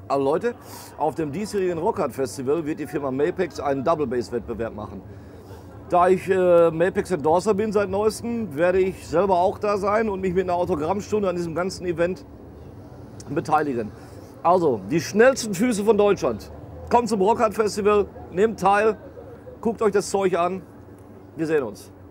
Also Leute, auf dem diesjährigen Rockhard Festival wird die Firma Mapex einen Double Bass Wettbewerb machen. Da ich Mapex Endorser bin seit neuestem, werde ich selber auch da sein und mich mit einer Autogrammstunde an diesem ganzen Event beteiligen. Also, die schnellsten Füße von Deutschland. Kommt zum Rockhard Festival, nehmt teil, guckt euch das Zeug an. Wir sehen uns.